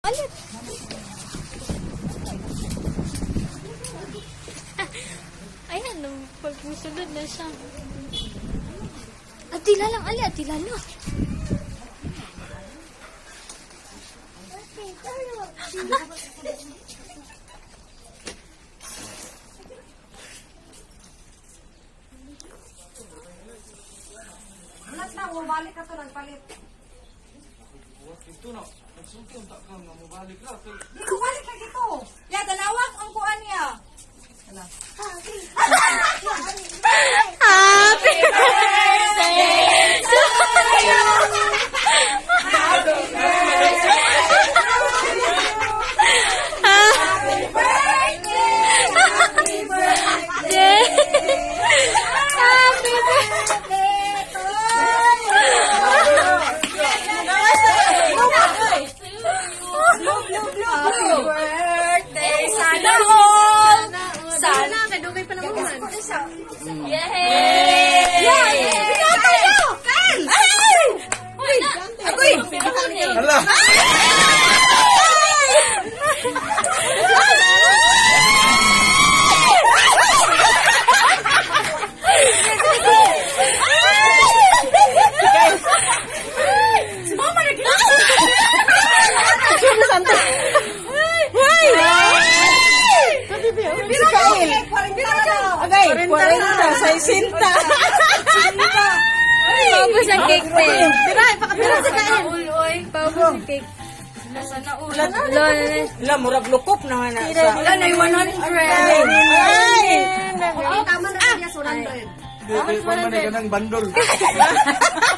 Alit. Ayan, pagmusulod na siya. Atila lang, ali, atila lang. Alas na, balik ka to, nagpalit. Ito na, nagsulti ang takang na mabalik na. Balik lagi to. Ya, dalawang ang kuan niya. Happy birthday to you. Happy birthday. Happy birthday. Happy birthday to you. Happy birthday. Sana all. Sana. Kadugay pa naman. Yay! Hala! Okay, 40 sa isinta. Paubos ang cake, pe. Pakapira sa kain. Paubos ang cake. Wala, murag lukop na nga na. Wala na yung 100. Ay! Tama na niya, 100. Hindi, pa man ka ng bandol.